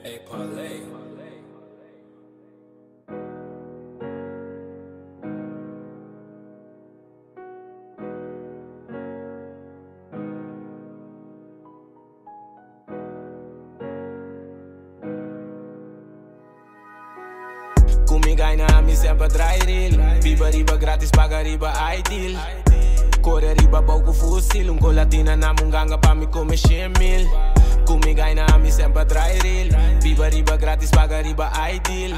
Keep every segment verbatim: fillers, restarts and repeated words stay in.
Hey, parlay. Comigo ai na mi sempre trai real. Biba riba grátis, paga riba ideal. Corre riba bau com fuzil. Um colatina na munganga pa mi come cem mil. Comigo ai na mi sempre trai real. Biba riba grátis, paga riba ideal.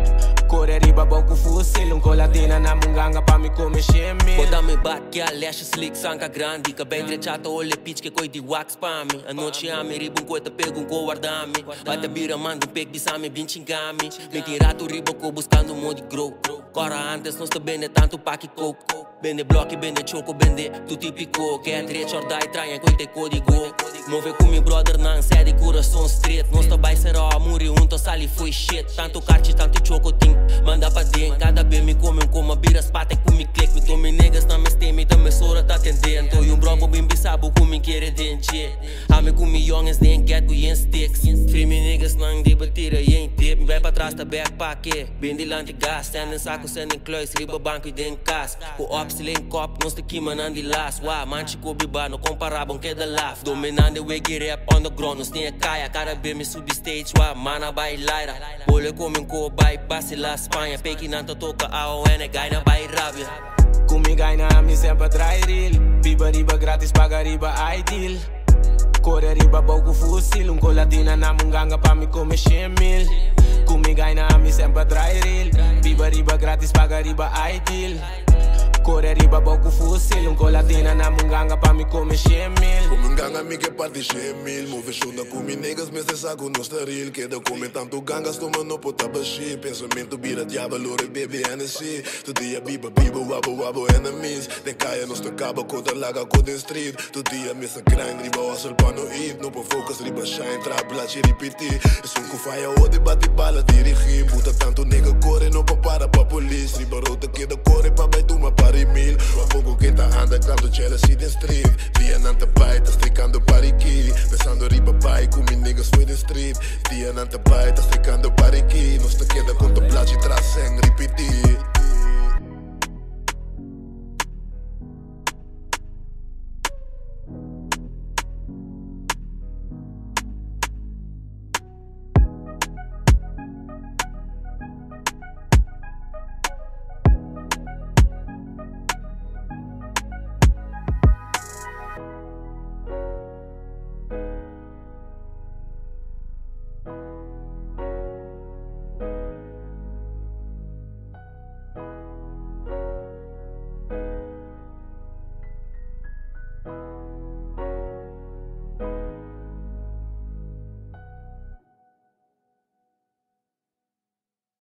Corre riba bau com fuzil. Um colatina na munganga pa mi come cem mil. Bota me back, a lecha slick, sanca grande. Que bem trechata, olha pitch que coi de wax pa mi. A noite a mi riba um coita pego um co guardami. Bate bira manda um peg bisame bin chingami. Me tirato riba co buscando um monte de grow. Cora antes não está bem tanto pa que coco. Bende block, bende choco, bende tu típico. Que é trecho or die, traia coi te código. Move com mi brother na sede coração straight. Não está bem ser a muri unto sali foi shit. Tanto carte, tanto choco ting. Manda pa dentro, cada vez me come um coma bira spate com mi click. Me tome negas na me stemi, da me sora tá tendendo. E um bronco bem bisabo com mi querer dente. Ame com mi youngens nem get com yen sticks. Free me negas não debatira yen tip. Vai pra trás da backpack, bem de lante gas. Stand em saco, stand em cluis, riba banco e den cas. Com ops, len cop, não está aqui manando de las. Wa, manchi com biba, não comparabam que da laugh. Dominando we get rap on the ground, não tem a caia. Cara bem me sub stage, wa, mana bailaira. Bole come um co, bai, passe lá Espanha. Pequi nanta toca, a O N, gai na bai rábia. Comigo ai na mi sempre trai real. Biba riba grátis, paga riba ideal. Corre riba bau com fuzil. Um colatina na munganga pa mi come cem mil. Comigo ai na mi sempre trai real. Biba riba grátis, paga riba ideal. Corre riba bau com fuzil. Um colatina na munganga pa mi come cem mil. Com munganga mi que parte cem mil. Move chunda com mi negas, mas esse saco não está real. Queda come tanto gangas, toma no pota baixi. Pensamento vira diabo, lore baby N C. Tu dia biba biba, wabo wabo enemies. Den caia nos acaba, coda laga, coda street. Tu dia missa grind, riba hustle pa no eat. No po focus, riba shine, trap, lache repetir. Es um kufaia, ode bate bala, dirigir. Puta tanto nega corre, no pa para pa police. Riba rota queda corre, pa bai tu ma pari mil. Wa poco que ta anda, canto jealousy den street. Dia nanta pai, ta stricando pariki. Pensando riba pai, com mi niggas foi den street. Dia nanta pai, ta stricando pariki. Nos te queda contemplatie, tras en repetir.